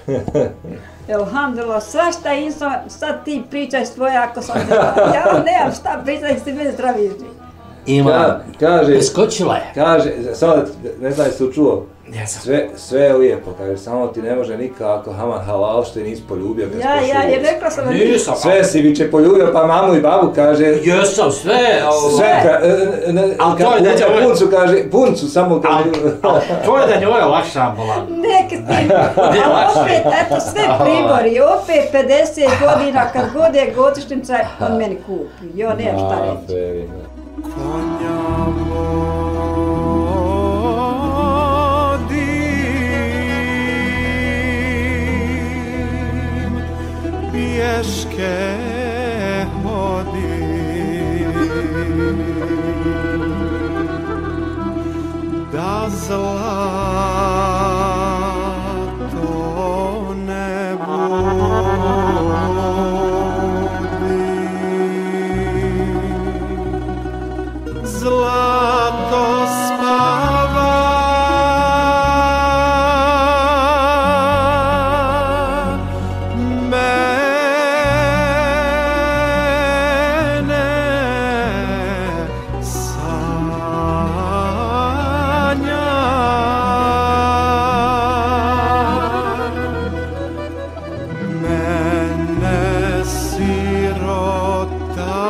Alhamdulillah, svašta insam, sad ti pričaj svoje ako sam zdrava. Ja nemam šta pričaj, si meni zdravi živ. Ima, kaže, skočila je. Kaže, sad, ne znam jesi čuo, Jesam. sve je lijepo, kaže, samo ti ne može nikako Haman halal što je nisi poljubio kad Ja, jer rekla sam da nisam. Sve si biće poljubio, pa mamu i babu kaže... Jesam, sve. Puncu kaže, puncu samo kaže... To je da njoj je lakša ambulanta. Neki s tim, ali opet, eto, sve pribori, opet 50 godina, kad god je godišnjica, on meni kupi, jo, nemam šta reći. Konja vodim, pješke hodim, da zlato ne zlato spava, mene sanja. Mene sirota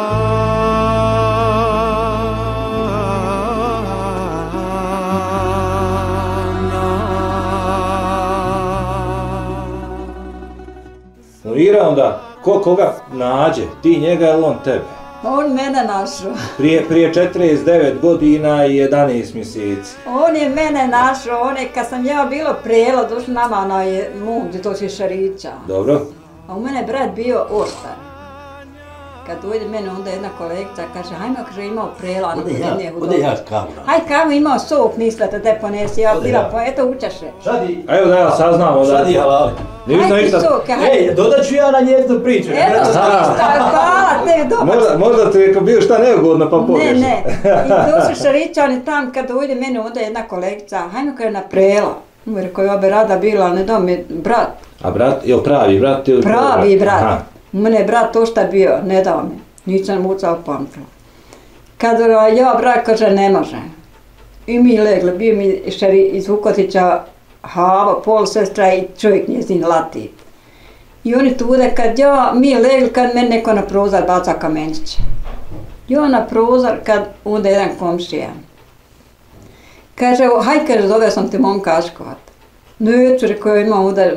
Onda, ko koga nađe, ti njega ili on tebe? On mene našao. Prije 49 godina i 11 mjeseci. On je mene našao, kad sam ja bilo prelo, došli nama na mund, to će Šarića. Dobro. A u mene brat bio ostar. Kad dojde mene onda jedna kolegica, kaže, hajmo, kaže, imao prela. Ode ja kavu. Haj kavu, imao sok, mislite, te ponesi, ja bila, pa eto učaše. Šadi. Evo da ja saznamo da... Šadi halali. Hajde sok, Ej, dodat ću ja na njeznu priču. Eto, hvala tebi, dobar. Možda ti je bio šta neugodno, pa pogreši. Ne. I došli Šarićani tam, kad dojde mene onda jedna kolegica, hajmo, kaže, na prela. Rekao, ja bi rada bila, ne dam mi brat. A brat, je li pravi brat ili... Pravi brat. Mene je brat to šta bio, ne dao mi. Nisam mucao pamtila. Kad ja brat kaže ne može. I mi legli, bio mi iz Vukotića Hava, pol sestra i čovjek njezin Latif. I oni tude kad mi legli, kad meni neko na prozor baca kamenčiće. Ja na prozor, kad onda jedan komšija. Kaže, haj, kaže, zove sam ti momka Aškovat. Neću, rekao, imam udar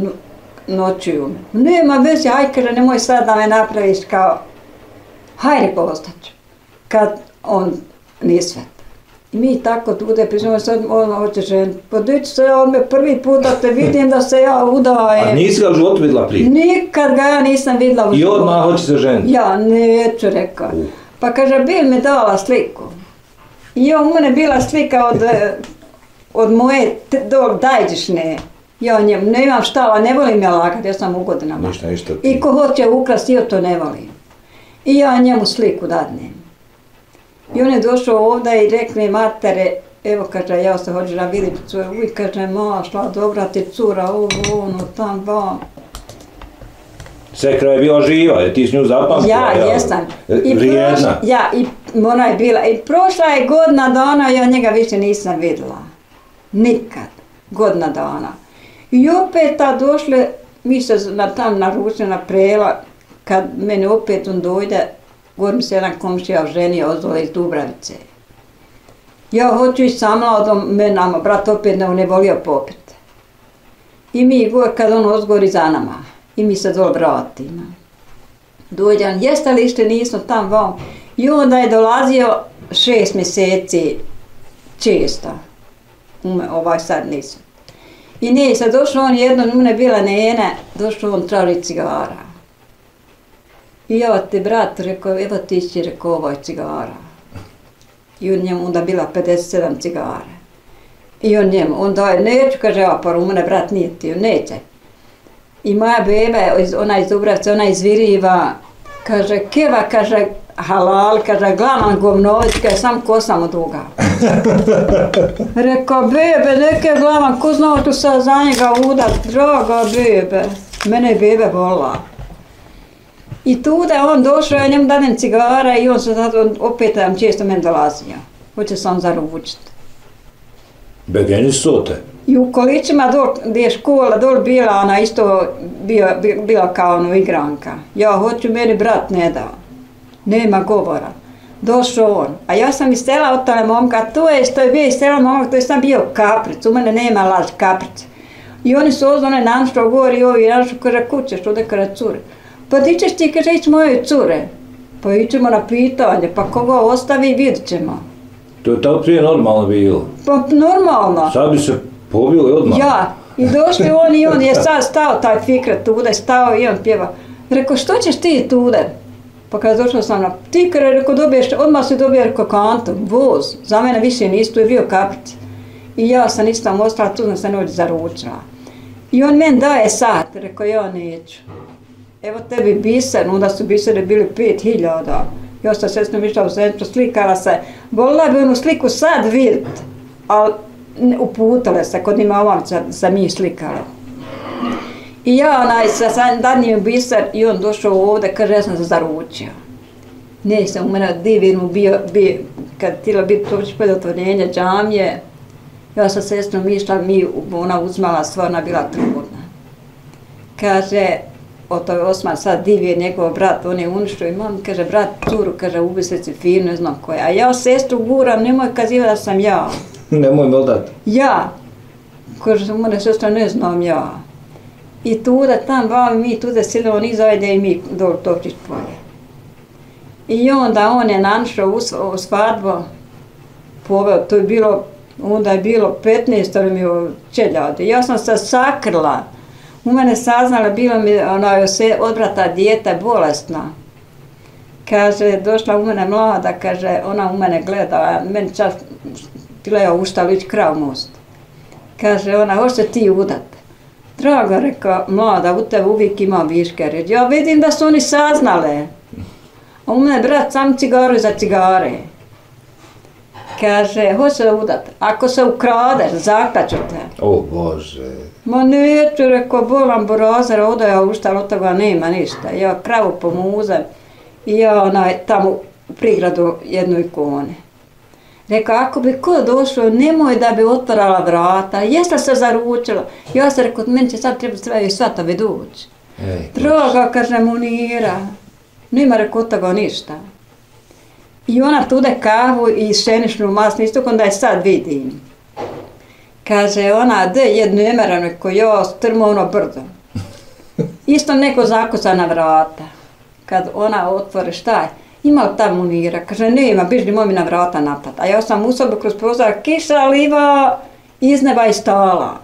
noću. Nema već, haj, kaže, nemoj sad da me napraviš kao, hajde postaću. Kad on nije svet. I mi tako tude, priznamo sad, on hoće ženiti. Podići se, on me prvi put da te vidim da se ja udaje. A nisi ga u životu vidjela prije? Nikad ga ja nisam vidjela u životu. I odmah hoće se ženiti? Ja, neću, rekao. Pa kaže, bil mi dala sliku. I u mene bila slika od moje dajđišne. Ja njemu, ne imam šta, ne volim ja lagati, ja sam u godinama. Ništa. I ko hoće ukrasti, ja to ne volim. I ja njemu sliku dadnem. I on je došao ovdje i rekne matere, evo kaže, ja se hoću da vidim cura, uvijek kaže, mašla, dobra ti cura, ovo, ono, tam, vam. Sekra je bila živa, je ti s nju zapamtila? Ja, jesam. Vrijedna. Ja, i ona je bila, i prošla je godina dana, ja njega više nisam vidjela. Nikad. Godina dana. I opet došle, mi se tam naručili na prela, kad meni opet on dojde, gore mi se jedan komšija ženio ozdole iz Dubravice. Ja hoću ići samla od menama, brat opet ne volio popit. I mi gore, kad on ozgori za nama, i mi se dole vratimo. Dođe on, jeste li išli, nismo tam vam. I onda je dolazio 6 mjeseci često. Ovaj sad nisam. I nije se došao on jedno, ne bila njene, došao on traži cigara. I ja ti brat rekao, evo ti si rekao ovaj cigara. I on njemu onda bila 57 cigare. I on njemu, on daje, neću, kaže, ja pa u mene brat nije tio, neće. I moja beba, ona iz Dubravca, ona iz Viriva, kaže, keva, kaže, halal, kaže, glavan govnović, kaže, sam kosamo duga. Rekao, bebe, neke glavan, ko znao tu sad za njega udat, draga bebe. Mene je bebe volila. I tu da je on došao, ja njemu dadem cigara i on se zato opet često meni dolazio. Hoće se on zaručit. Begeni su te? I u količima dol, gdje je škola, dol bila ona isto bila kao ono igranka. Ja hoću, meni brat ne dao. Nema govora. Došao on. A ja sam iz sela od tale momka, to je što je bio iz sela momak, to je sam bio kapric, u mene nema laž kapric. I oni su ozvone nanšto govori i ovi nanšto, kaže, kućeš, ode kaže cure. Pa di ćeš ti, kaže, ići moje cure. Pa ićemo na pitanje, pa koga ostavi, vidit ćemo. To je tako prije normalno bilo? Pa normalno. Sad bi se pobili odmah? Ja. I došli on i on je sad stao taj Fikret tude, stao i on pjeva. Rekao, što ćeš ti tude? Pa kada došla sam na tikre, rekao, dobiješ, odmah si dobio, rekao, kantu, voz. Za mene više nisu, tu je bio kapric. I ja sam isto ostala, tu sam se noć zaručila. I on meni daje sat, rekao, ja neću. Evo tebi biser, onda su bisere bili 5000. Ja sam sestrom išla u centru, slikala se. Volila bi onu sliku sad vidjeti, ali uputale se, kod njima ovam se mi slikala. I ja sam danio biser i on došao ovdje, kaže, ja sam se zaručio. Nisam u mene divinu bio, kad htjela biti predotvorenje džamije, ja sam sestrom išla, ona uzmala stvarno, bila trudna. Kaže, to je Osman sad divije, njegov brat, on je uništio i mom, kaže, brat curu, kaže, ubi se Cifir, ne znam koja. A ja sestru guram, nemoj kaziva da sam ja. Nemoj meldat. Ja. Kaže, moja sestra, ne znam ja. I tuda tam vam mi tuda sile, on izajde i mi dol točić polje. I onda on je nanšao u svadbu, poveo, to je bilo, onda je bilo 15 mi čeljade. Ja sam se sakrila. U mene saznala, bilo mi odbrata dijete bolesna. Kaže, došla u mene mlada, kaže, ona u mene gleda, meni čas gleda uštalo ići krav most. Kaže, ona, hoće se ti udat. Draga, reka, mlada, u tebe uvijek ima viške. Reći, ja vidim da su oni saznale. A u mene brat sam cigaru za cigare. Kaže, hoće se udat. Ako se ukradeš, zaklaću te. O Bože. Ma neću, rekao, bolam borazer, ovdje ja uštala, od toga nema ništa. Ja kravu pomuzem i ja tamo u prigradu jednu ikone. Rekao, ako bi ko došao, nemoj da bi otvarala vrata, jeste se zaručila. Ja sam rekao, meni će sad trebati svatovi doći. Draga, kaže, Munira, nema rekao od toga ništa. I ona tude kavu i šenišnu masnu, isto onda je sad vidim. Kaže ona, de jednu emeranu, ko ja strmo ono brdo. Isto neko zakuca na vrata. Kad ona otvore, šta je? Ima li ta Munira? Kaže, nema, biždi momi na vrata napad. A ja sam u sobi kroz prozor, kiša liva, iz neba i stala.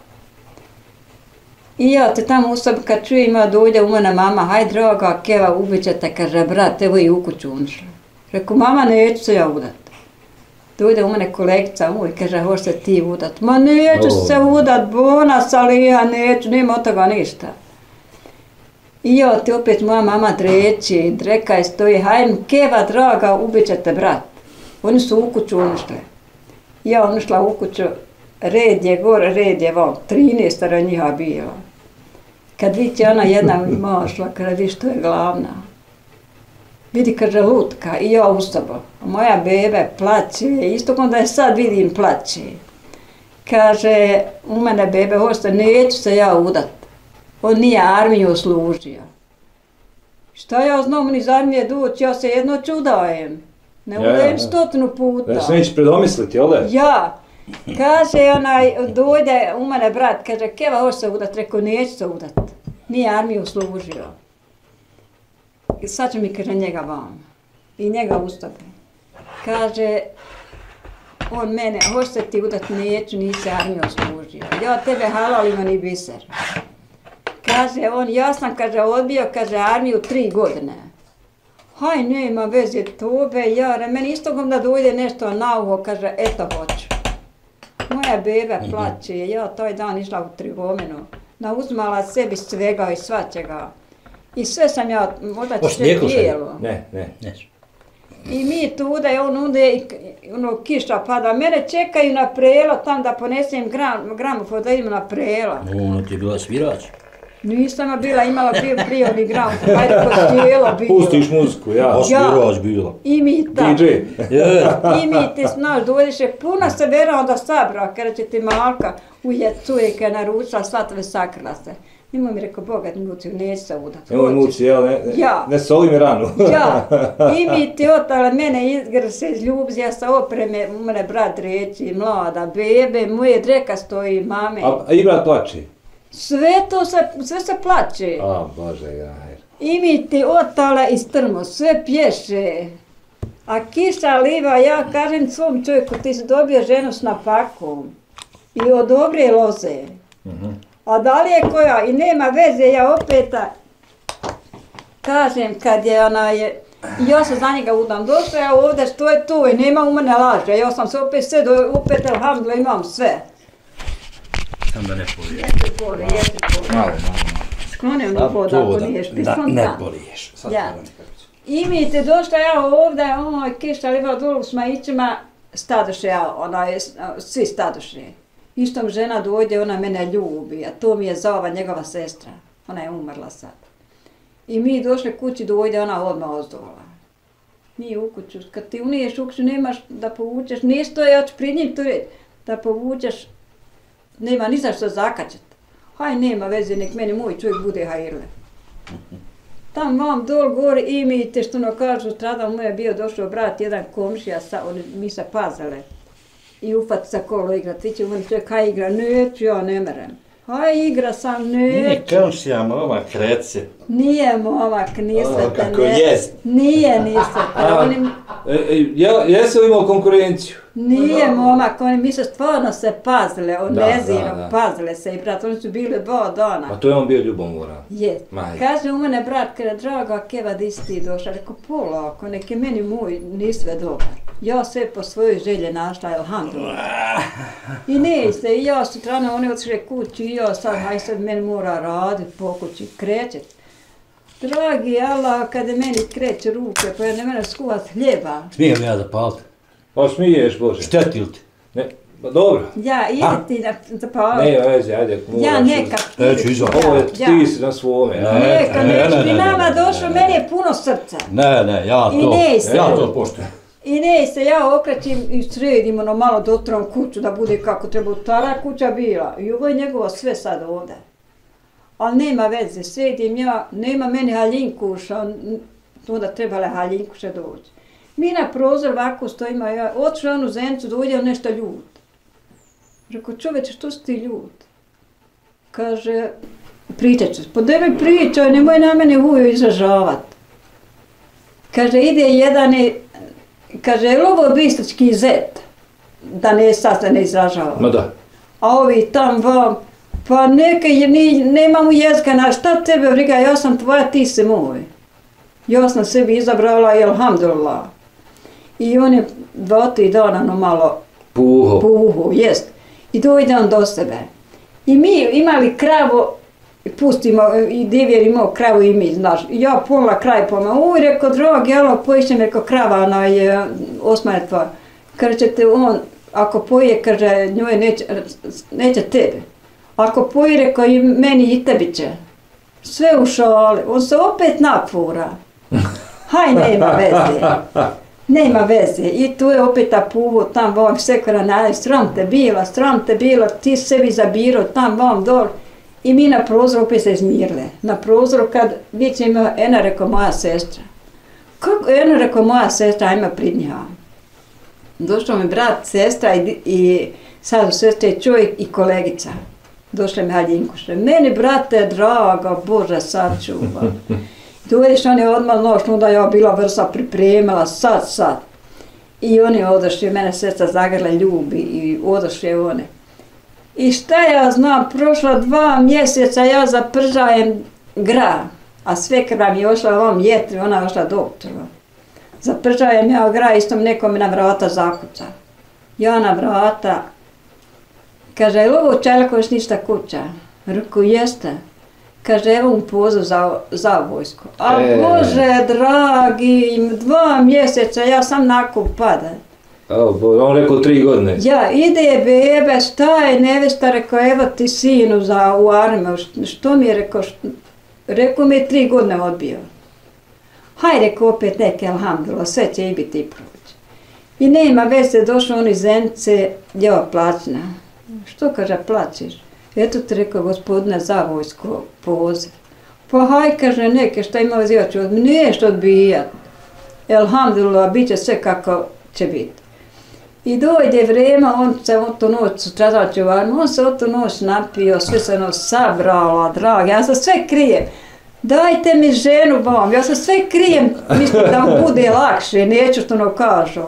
I ja te tamo u sobi, kad čujem, ja dođe u mene mama, haj draga, keva, ubit ćete, kaže, brat, evo i u kuću unišla. Reku, mama, neću se ja udat. Dođe u mene kolegica, uj, kaže, hoće se ti udat. Ma neću se udat, bona saliha, neću, nema od toga ništa. I ja ti opet moja mama dreći, dreka i stoji, hajde, keva draga, ubit ćete brat. Oni su u kuću unišli. Ja unišla u kuću, red je gore, red je van, 13 njiha bila. Kad vidi ona jedna mašla, kada vi što je glavna. Vidi, kaže, lutka i ja u sobu. Moja bebe plaće, isto onda je sad vidim plaće. Kaže, u mene bebe, hoće, neću se ja udat. On nije armiju služio. Šta ja znam iz armije doći, ja se jedno čudajem. Ne udajem 100 puta. Da se neće predomisliti, jel da? Ja. Kaže, dođe u mene brat, kaže, keva hoće se udat, rekao, neću se udat. Nije armiju služio. Sad će mi, kaže, njega vam. I njega ustavi. Kaže, on mene, hoće se ti udat, neću, nisi armiju služio. Ja tebe halal ima ni biser. Kaže, on, ja sam, kaže, odbio, kaže, armiju 3 godine. Haj, nema veze tobe, jare, meni isto da dojde nešto na uho, kaže, eto hoću. Moja bebe plaće, ja taj dan išla u trgovinu, nauzmala sebi svega i svačega. I sve sam ja, možda će sve bijelo. Ne. I mi tuda i on unde ono kiša pada. Mene čekaju na prelo tam da ponesem gramofon da idem na prela. Ono ti je bila svirač. Nisam bila, imala prije oni gramofon, ajde ko sjelo bilo. Pustiš muziku, ja. A svirač bila. I mi tako. DJ. I mi ti znaš, dođeše puno se vera onda sabra, kada će ti malka ujed curike naručila, satove sakrila se. Nemoj mi rekao, Boga, Muciju, neće se udat. Nemoj Muci, jel, ne soli mi ranu. Ja, i mi ti otala mene izgr se izljubi, ja sa opreme, mene brat reći, mlada, bebe, moje dreka stoji, mame. A i brat plače? Sve se plače. A, Bože, jajer. I mi ti otala iz trmo, sve pješe. A kiša liva, ja kažem svom čovjeku, ti si dobio ženu s napakom. I od dobre loze. A da li je koja, i nema veze, ja opeta kažem kad je ja se za njega udam, došla ja ovdje što je tu i nema u mene laže, ja sam se opet sve, opet alhamdulillah imam sve. Sam da ne poliješ. Jesi poli. Malo. Skloni ono pod ako niješ, pisam ne tam. poliješ. Ja. I mi te došla ja ovdje, kiša liva dolu s majićima, stadoše ja, svi stadoše. Istom žena dođe, ona mene ljubi, a to mi je zova njegova sestra. Ona je umrla sad. I mi došli kući, dođe, ona odmah ozdovala. Mi u kuću, kad ti uniješ u kuću, nemaš da povučeš, ništo ja ću pri njim to reći, da povučeš, nema ni za što zakačet. Haj, nema veze, nek meni moj čovjek bude hajirle. Tam vam dol gore i mi te što kažu, strada mu je bio došao brat, jedan komšija, mi se pazale. I ufat sa kolo igrat, ti će u meni čovjek, haj igra, neću, ja ne merem. Haj igra sam, neću. Nije komšija momak, reci. Nije momak, nisvete, kako jest. Nije nisvete. Jesi li imao konkurenciju? Nije momak, mi se stvarno se pazile, nezirom pazile se i brat, oni su bili 2 dana. A to je on bio ljubomoran? Je. Kaže u mene brat, kada drago, a keva di si ti došla, rekao polako, nek je meni moj nisve dobar. Ja sve po svojoj želje našla, alhamdulillah. I ne se, i ja sutrano, oni otišli kući, i ja sad, haj sad meni mora raditi po kući, krećet. Dragi Allah, kada meni kreće ruke, pa je ne mene skuvat hljeba. Smijem ja zapalit? Pa smiješ, Bože. Šteti li ti? Ne, pa dobro. Ja, idi ti zapalit. Ne, vezi, ajde, moraš. Ja nekak. Neću izvati. Ovo je ti si na svome. Neka, neću ti nama došlo, meni je puno srca. Ne, ja to poštujem. I ne se, ja okrećim i sredim malo dotrom kuću da bude kako treba. Stara kuća bila i ovo je njegovo sve sad ovdje. Ali nema veze, sredim ja, nema meni haljinkuša, onda trebala haljinkuša doći. Mi na prozor ovako stojimo, ja otišla onu zencu, dođe nešto ljud. Rekao, čoveče, što si ti ljud? Kaže, pričat ću, pa da mi pričaj, nemoj na mene huju izražavat. Kaže, ide jedan i kaže, je li ovo bistrički zet? Da ne sad se ne izražava. No da. A ovi tam vam, pa neka, nema mu jezika, na šta tebe briga, ja sam tvoja, ti si moj. Ja sam sebi izabrala i alhamdulillah. I on je 2-3 dana malo puho, jest. I dojde on do sebe. I mi imali kravu, pustimo, i divjer imao kravu i mi, znaš. Ja pola kraj poma, rekao, dragi, jelo, pojišćem, rekao, krava, osmaretva. Kaže, ćete on, ako poje, kaže, njoj neće tebe. Ako poje, rekao, i meni i tebi će. Sve u šali, on se opet napura. Haj, nema veze. Nema veze. I tu je opet ta puvo, tam vam sekvera naj, sram te bila, ti sebi zabiro, tam vam dol. I mi na prozoru opet se izmirile. Na prozoru kad vidite ima, ena rekao moja sestra. Kako ena rekao moja sestra, ajme pridnja. Došao mi brat, sestra i sad u sestre čovjek i kolegica. Došle mi haljinkuše. Meni, brate, draga, Bože, sačuva. Dođeš, on je odmah nošno, da ja bila vrsa pripremila, sad. I oni odošli, mene sestra zagrla ljubi i odošli one. I šta ja znam, prošla 2 mjeseca ja zapržajem gra, a svekra mi je ošla ovom jetri, ona je ošla doktoru. Zapržajem ja gra, istom nekom na vrata zakuca. Ja na vrata, kaže, je li ovo Čajlaković ništa kuća? Rekao, jeste. kaže, evo mu poziv za vojsku. A Bože dragi, 2 mjeseca, ja sam nakon pada. On rekao 3 godine. Ja, ide bebe, šta je nevesta, rekao, evo ti sinu u armiju, što mi je rekao, rekao mi je 3 godine odbio. Haj, rekao opet neke, alhamdulillah, sve će i biti i proći. I nema veze, došao on iz Zenice, ja plaćna. Što kaže, plaćeš? Eto ti rekao, gospodine, za vojsku poziv. Pa haj, kaže, neke, šta ima vazivati, nije što odbijat. Alhamdulillah, bit će sve kako će biti. I dojde vrijeme, on se o tu noć, sutradan u armiju, on se o tu noć napio, sve se sabrala, draga, ja se sve krijem. Dajte mi ženu vam, ja se sve krijem, mislim da mu bude lakše, neću što kažu.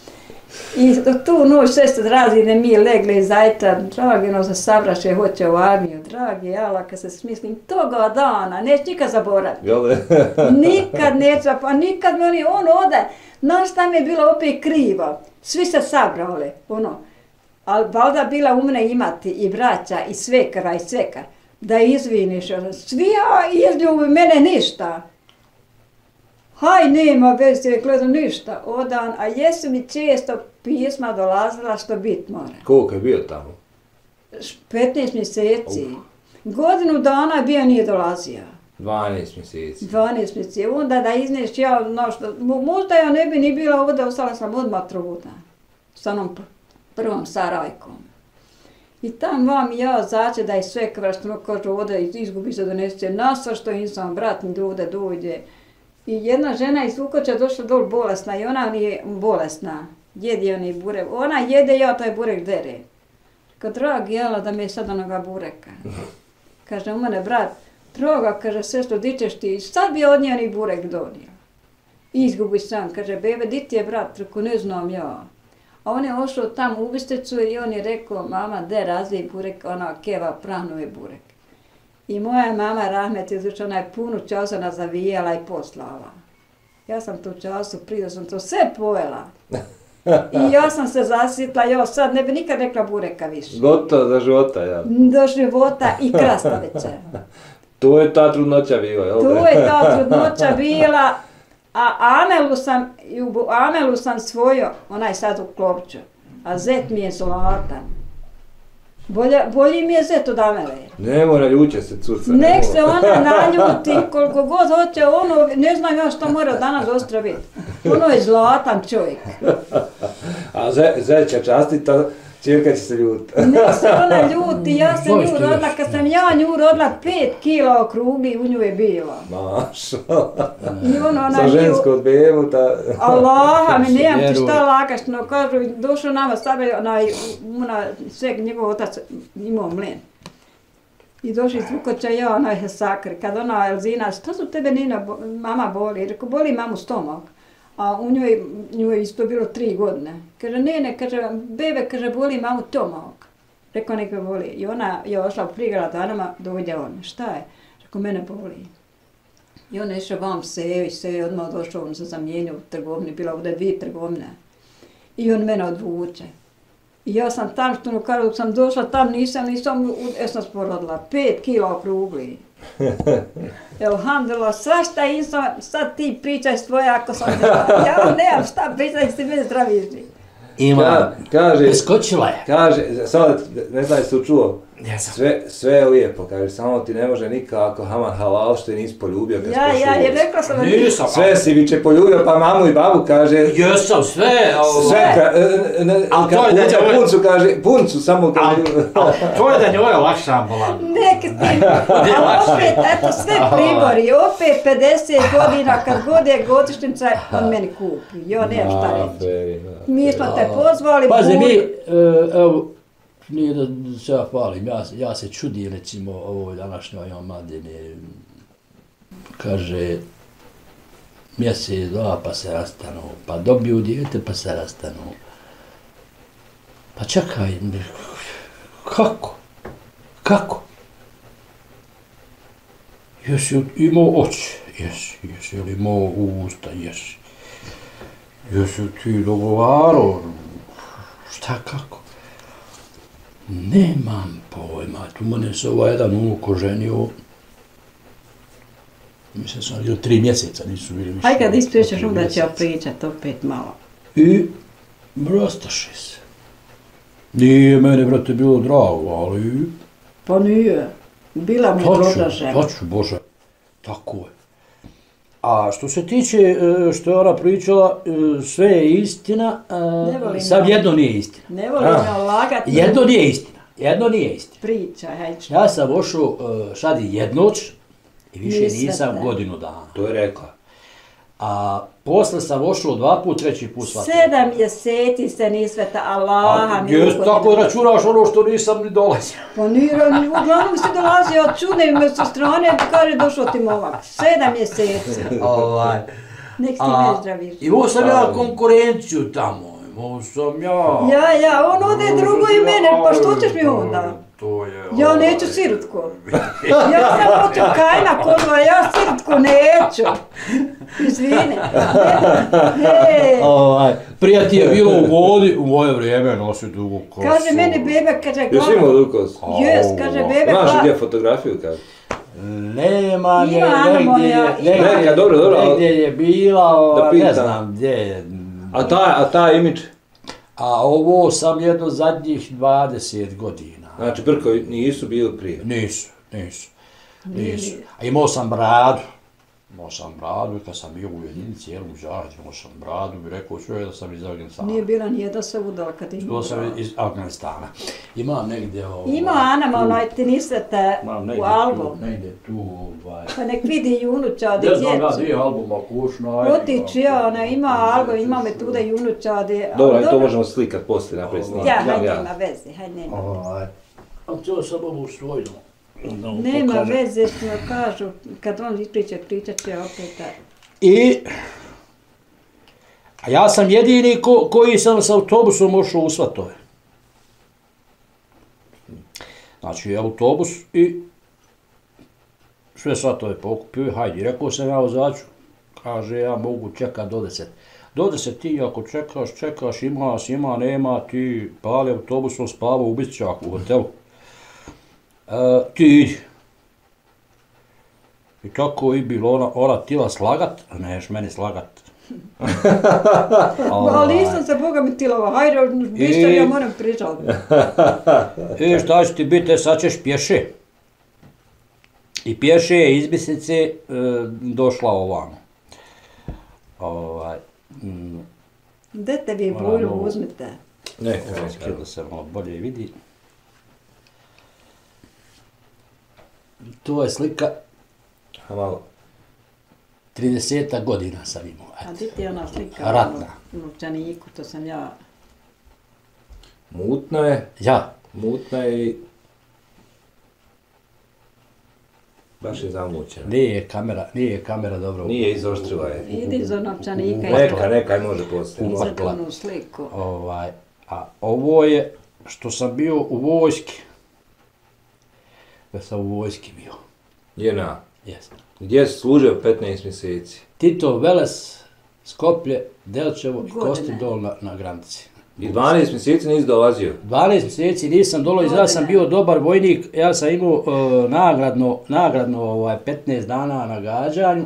I tu noć sve se razine mi legli zajtra, dragi, se sabraše, hoće u armiju, dragi, Allah, kad se smislim, toga dana, neću nikad zaboraviti. Nikad neću, pa nikad mi on ode, znaš šta mi je bilo opet krivo. Svi se sabrali, ali valjda bila u mene imati i braća, i svekara, da izviniš, svi izljubi mene ništa. Haj, nema veze, gledam ništa, odan, a jesu mi često pisma dolazila što bit mora. Koliko je bio tamo? 15 mjeseci. Godinu dana je bio, nije dolazio. 12 mjeseci. 12 mjeseci. Onda da izneš ja, možda ja ne bi ni bila ovdje, ostala sam odmah trudna. S onom prvom Sarajkom. I tam vam ja zače da je sve kraštno kažu ovdje izgubi se donese nasa što im sam brat mi ovdje dojde. I jedna žena iz Vukoća došla dol bolesna i ona nije bolesna. Jedi oni burek. Ona jede, ja taj burek dere. Kad dragi jela da mi je sad onoga bureka. Kaže u mene brat, droga, kaže, sestro, di ćeš ti? Sad bi od nje ni burek donio. Izgubi sam, kaže, bebe, di ti je brat? Reko, ne znam ja. A on je ošao tam u Bistricu i on je rekao, mama, de razlij burek, ona keva prahnuje burek. I moja mama Rahmet je ona je punu časona zavijala i poslala. Ja sam tu času, prije sam to sve pojela. I ja sam se zasjetla, ja sad ne bi nikad rekla bureka više. Gotovo za života, ja. Do života i krastavice. To je ta trudnoća bila, jel? To je ta trudnoća bila, a Amelu sam svojio, ona je sad u Klopču, a zet mi je zlatan. Bolji mi je zet od Amele. Ne mora ljuče se curca. Nek se ona naljuti koliko god hoće, ono, ne znam ja što mora danas ostro biti. Ono je zlatan čovjek. A zet će častita, čirka će se ljuti. Nek se ona ljuti, ja sam nju rodila, kad sam ja nju rodila 5 kila okrugli u nju je bilo. Maša. Sa ženskog bebu, ta... Allaha mi nemam ti šta lakašno, kažu, došao nama sabe, sve njegov otac imao mlen. I došli iz Vukoća i ja, onaj sakri, kad ona Elzina, što su tebe Nina, mama boli? Rekao, boli mamu stomak. A u njoj isto bilo 3 godine. Kaže, ne, kaže, bebe, kaže, boli mamu tomak. Rekao, neka boli. I ona je ošla u prigrad danama, dovede on. Šta je? Rekao, mene boli. I on je išao vam se odmah došao, on se zamijenio u trgovini, bila ovdje 2 trgovine. I on mene odvuče. I ja sam tam, što kada sam došla tam, nisam sporodila. 5 kila okrugli. Alhamdulillah, svašta insam, sad ti pričaj svoje ako sam zdrava. Ja nemam šta pričaj, si mene zdravižni. Ima, preskočila je. Kaže, sad ne znam jesi čuo, sve je lijepo, kaže, samo ti ne može nikako Haman halal što je nisi poljubio kad spošao. Ja, jer rekla sam da nisam. Sve si biće poljubio, pa mamu i babu kaže... Jesam, sve. Kad puncu kaže, puncu samo kaže... To je da njoj je lakša ambulant. Neki s tim, ali opet, eto, sve pribori, opet 50 godina, kad god je godišnjica, on meni kupi, ja nemam šta reći. Mi smo te pozvali... Pazi, mi, evo, nije da se ja hvalim, ja se čudim recimo ovoj današnjoj omladini, kaže mjesec, 2 pa se rastanu, pa dobiju dijete pa se rastanu. Pa čekaj, kako? Jesi imao oči? Jesi li imao usta? Jesi ti dogovarao? Šta, kako? Nemam pojma, tu mene se jedan unuk oženio, Mislim sam vidio 3 mjeseca, nisu bili više. Aj kad ispričaš, onda ću ja pričat opet malo. I rastaše se. Nije mene, brate, bilo drago, ali... Pa nije. Bila mi dobra žena. Tačno, Bože, tako je. A što se tiče što je ona pričala, sve je istina, sad jedno nije istina. Ne volim me lagati. Jedno nije istina. Pričaj, hajde. Ja sam ošao šadi jednoć i više nisam godinu dana. To je rekla. A posle sam ošao 2 put, 3 put svatko. 7 mjeseci se ni sveta Allaha mi ugodila. Jes tako računaš ono što nisam ni dolazio. Pa uglavnom si dolazio od čudne me sa strane, kaže došao ti momak. 7 mjeseci. Nek ti me zdraviš. Imao sam ja konkurenciju tamo. Imao sam ja. Ja, on ode drugo i mene, pa što ćeš mi onda? Ja neću sirutku. Ja sam hoću kajmak, odva, ja sirutku neću. Izvini. Prije ti je bilo u vodi, u moje vrijeme nosi dugu kosu. Kaže meni bebe, kaže Još imao dugu kosu? Jes, kaže bebe. Znaš gdje fotografiju kaže? Nema je, negdje je bila, ne znam gdje je. A taj imidž? A ovo sam jedno zadnjih 20 godina. Znači brkovi nisu bili prije? Nisu. A imao sam bradu i kad sam bio u jedinici, u Žađu, imao sam bradu i rekao čovjek da sam iz Afganistana. Nije bila nijedna se udala kad imao. To sam iz Afganistana. Imam negdje Ima Anama onaj tenisvete u albu. Negdje tu. Pa nek vidi i unučadi djecu. Ne znam ja gdje albuma kušno. Otići ja, ona ima album, ima me tuda i unučadi. Dobro, i to možemo slikat poslije napraviti snimak. Ja, hajde ima veze, hajde nema. Ali to sam ovu svojno. Nema veze što kažu, kad on pričat će opet. A ja sam jedini koji sam s autobusom ošao u Svatove. Znači autobus i sve Svatove pokupio, hajde, rekao sam ja vozaču, kaže ja mogu čekat do 10. Do 10 ti ako čekaš, ima, nema, ti pali autobusom, spava u Bišćaku u hotelu. Ti idi. I tako i bilo, ona tila slagat, a neš meni slagat. Ali nisam se Boga mi tilova, hajde, Bišćak ja moram pričati. I šta će ti biti, sad ćeš pješe. I pješe je iz Bisnice došla ovamo. Dete vi bulju uzmite. Neka. Da se malo bolje vidi. To je slika. A malo. 30 godina sam imao. A di ti je ona slika? Ratna. U novčaniku, to sam ja. Mutna je. Ja. Mutna je i... Baš je zamućena. Nije kamera dobro. Nije izoštrila je. Idi iz novčanika. Nekaj može poslije. Uvrtla. Izvrtnu sliku. A ovo je što sam bio u vojski. Da sam u vojski bio. JNA? Jesno. Gdje si služio 15 mjeseci? Tito, Veles, Skoplje, Delčevo i Kostidol na granici. I 12 mjeseci nisi dolazio? 12 mjeseci nisam dolazio, ja sam bio dobar vojnik, ja sam imao nagradno 15 dana na gađanju.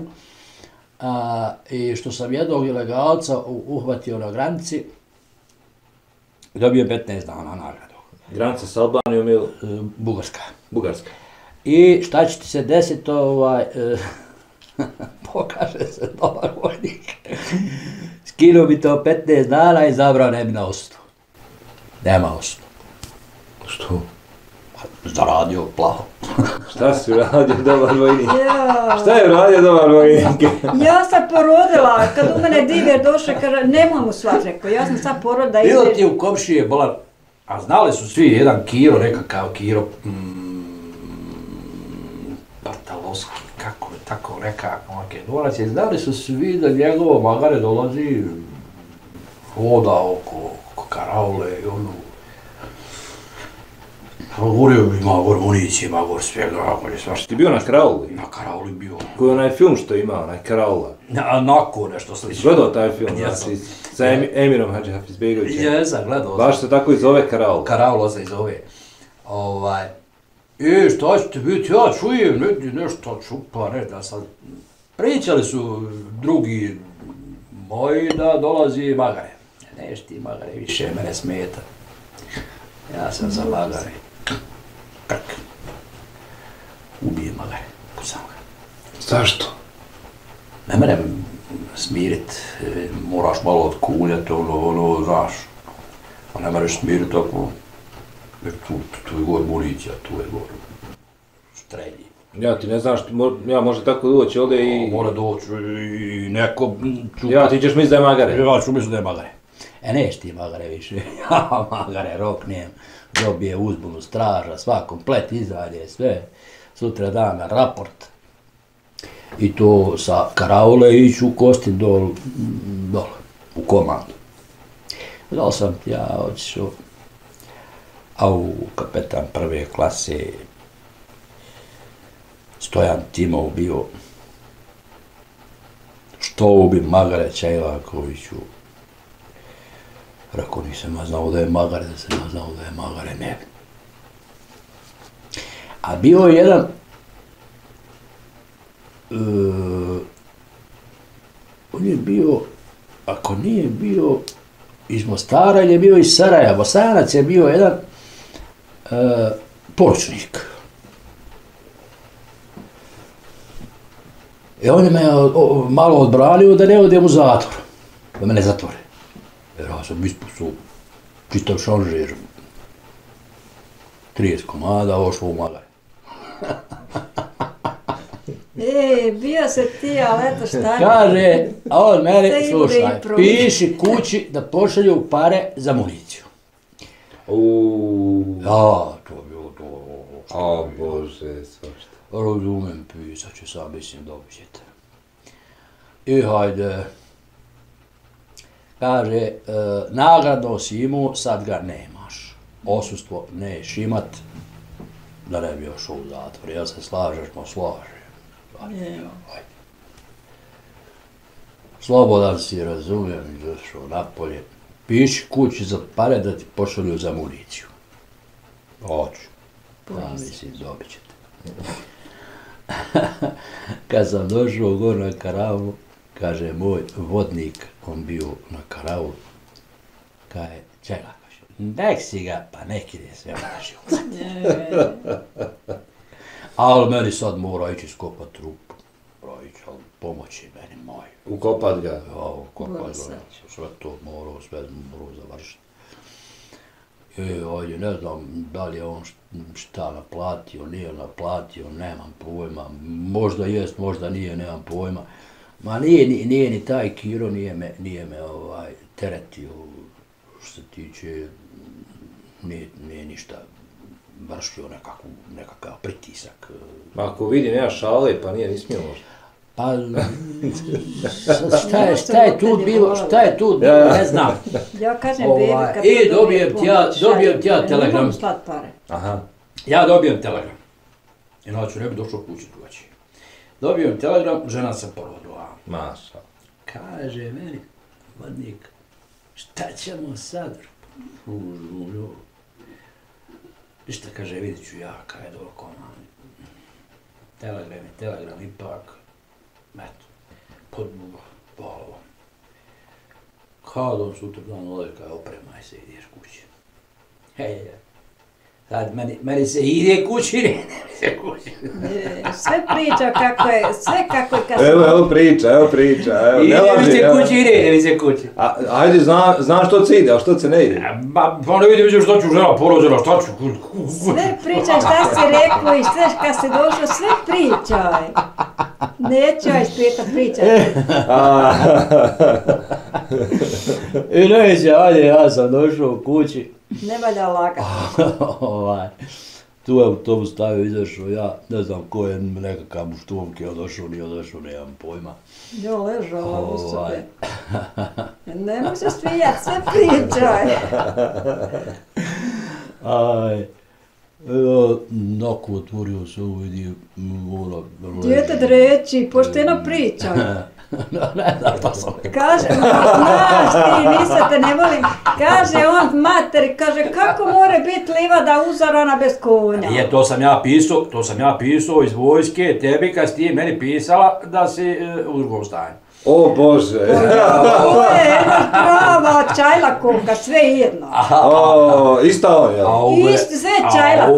I što sam jednog ilegalca uhvatio na granici, dobio 15 dana nagradu. Granica s Albanijom ili? Bugarska. Bugarska. I šta će ti se desiti, pokaže se dobar vojnik. Skinuo bi to 15 dana i zabrao ne bi na osudu. Nema osudu. Što? Zaradio plaho. Šta si uradio dobar vojnik? Šta je uradio dobar vojnik? Ja sam porodila, kad u mene diver došao, kaže, nemoj mu svat, rekao, ja sam sad porodila. Bilo ti u komšije bola, a znali su svi jedan Kiro, nekakav Kiro, Bartalovski, kako je tako nekako Makedonac, i znali su svi da njegovo magare dolazi, hoda oko karaule i ono. Govorio bi, ima gor municije, ima gor svega, gor je svašta. Ti bio na karauli? Na karauli bio. Koji je onaj film što ima, onaj karaula? Nako nešto slično. Gledao taj film, znači, sa Emirom Hadžihafizbegovićem. Jesam, gledao. Baš se tako i zove karaula. Karaula se i zove. Šta će ti biti, ja čujem negdje nešto čupa, ne da sad Pričali su drugi moji da dolazi Magare. Neš ti Magare, više mene smeta. Ja sam za Magare. Krk. Ubije Magare. Kucam ga. Zašto? Ne merem smirit. Moraš malo odkunjati, znaš. Pa ne mereš smirit ako... Jer tu je god municija, tu je god strelji. Ja ti ne znaš, ja može tako doći ovdje i... Mora doći i neko... Ja ti ćeš misliti da je Magare. Ja ću misliti da je Magare. Neš ti Magare više. Ja Magare roknem, dobije uzbunu straža, sva komplet izađe, sve. Sutra dana raport. I to sa karaule iću u Kostin dol, u komandu. Dol sam ja otišao, kapetan prve klase, Stojan Timov bio, što ubi Magare Čajlakoviću. Rekao, nisam ja znao da je Magare, da sam ja znao da je Magare, ne bi. A bio je jedan, on je bio, ako nije bio iz Mostara, ili je bio iz Sarajeva, Bosanac je bio jedan poručnik. I on je me malo odbranio da ne odem u zatvor, da me ne zatvore. Jer ja sam ispustio čitav šanžir, 30 komada, ošlo u Magare. Bio se ti, ali eto šta? Kaže, a on meni, slušaj, piši kući da pošalju pare za municiju. Ja, to je bilo to. A Bože, svašta. Razumem, pisat ću sam, mislim, dobit ćete. I hajde. Kaže, nagradno si imao, sad ga nemaš. Osustvo neš imat, da ne bi još u zatvor. Jel se slažeš, slažem. Pa nema, hajde. Slobodan si, razumijem, izašao napolje. Piši kući za pare da ti pošalju za municiju. Hoću. Ja mislim, dobit ćete. Kad sam došao gor na karaulu, kaže moj vodnik, on bio na karaulu, kaže, čega, nek si ga, pa nek ide sve na život. Ali meni sad mora ići skopat trup, ali pomoći meni moj. Ukopat ga? Ja, ukopat ga, sve to morao, sve morao završiti. Ajde, ne znam da li je on šta naplatio, nije naplatio, nemam pojma, možda jest, možda nije, nemam pojma. Ma nije ni taj Kiro, nije me teretio, što se tiče, nije ništa vršio nekakav pritisak. Ma ako vidi nema šale, pa nije ni smio možda. Pa, šta je tu bilo, ne znam. Ja kažem bebi, kad i dobijem ti ja telegram. Ne mogu slat pare. Aha. Ja dobijem telegram. Inače ne bi došao kući drugačije. Dobijem telegram, žena se porodila. Maša. Kaže meni, vodnik, šta ćemo sad? Ništa, kaže, vidit ću ja, kaj je dole komand. Telegram, ipak. Eto, pod bolovom. Kad on sutra dan ode, kaj opremaj se, ideš kući. Sad meni se ide kući, ne se kući. Sve priča kako je, sve kako je kad se... Evo priča. Ide mi se kući. Ajde, znaš što se ide, a što se ne ide? Pa ne vidim što ću žena porođena, šta ću? Sve pričaj šta si rekao i sve kad si došao, sve pričaj. Neću ja isprijetat pričaj. I neće, ajde, ja sam došao u kući. Ne valja lagati. Tu je autobus stavio, izašao ja, ne znam ko je nekakav muštovki, došao, nije došao, nemam pojma. Jo, ležala u sobe. Nemoj se smijat, sve pričaj. Nako otvorio se ovo, vidi, Djete reći, pošteno pričaj. Ne znam šta sam rekao. Kaže, znaš ti, nisam te ne volim. Kaže on materi, kaže, kako more biti livada uzorana bez konja? Je, to sam ja pisao iz vojske, tebi kad si ti meni pisala da si u drugom stanju. O Bože! Ovo je jedna prava čajla koka, sve jedno. Ista on, jel? Isto, sve čajla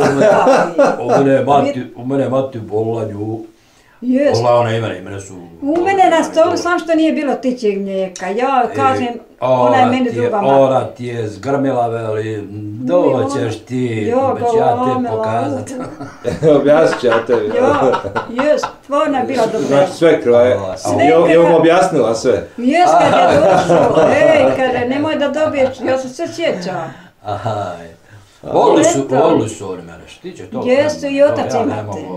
U mene mati bolila nju. Jest. Bolila ona i mene su... U mene na stolu, sam što nije bilo tičeg mlijeka. Ja kažem, ona je meni druga mati. Ona ti je zgrmila, veli, doćeš ti, već ja te pokazat. Objasnit ću ja tebi. Jest, stvarno je bila dobra. Znači sve kroje. Je vam objasnila sve? Jest, kad je došao, kaže, nemoj da dobiješ, ja sam se sjećam. Volili su oni mene, što tiče toga. Jesu i otac imate. Ja nemam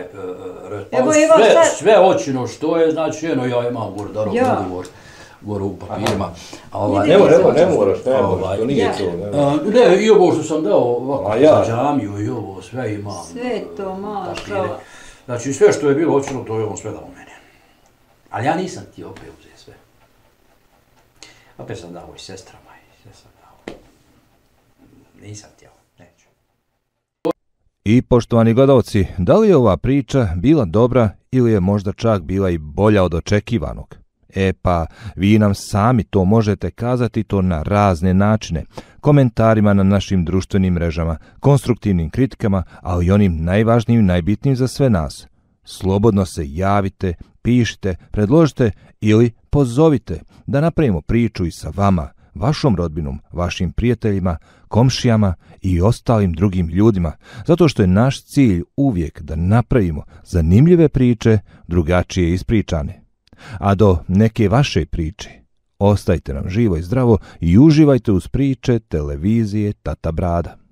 reći. Sve očino što je, znači ja imam gore u papirima. Ne moraš, to nije to. Ne, i ovo što sam dao ovako za džamiju i ovo sve imam. Sve to mašala. Znači sve što je bilo očino, to je on sve dao mene. Ali ja nisam ti opet uzeti sve. Opet sam dao i sestrama i sve sam dao. Nisam htio, neću. I poštovani gledalci, da li je ova priča bila dobra ili je možda čak bila i bolja od očekivanog? Pa vi nam sami to možete kazati to na razne načine, komentarima na našim društvenim mrežama, konstruktivnim kritikama, ali i onim najvažnijim, najbitnijim za sve nas. Slobodno se javite, pišite, predložite ili pozovite da napravimo priču i sa vama, vašom rodbinom, vašim prijateljima, komšijama i ostalim drugim ljudima, zato što je naš cilj uvijek da napravimo zanimljive priče, drugačije ispričane. A do neke vaše priče, ostajte nam živo i zdravo i uživajte uz priče televizije Tata Brada.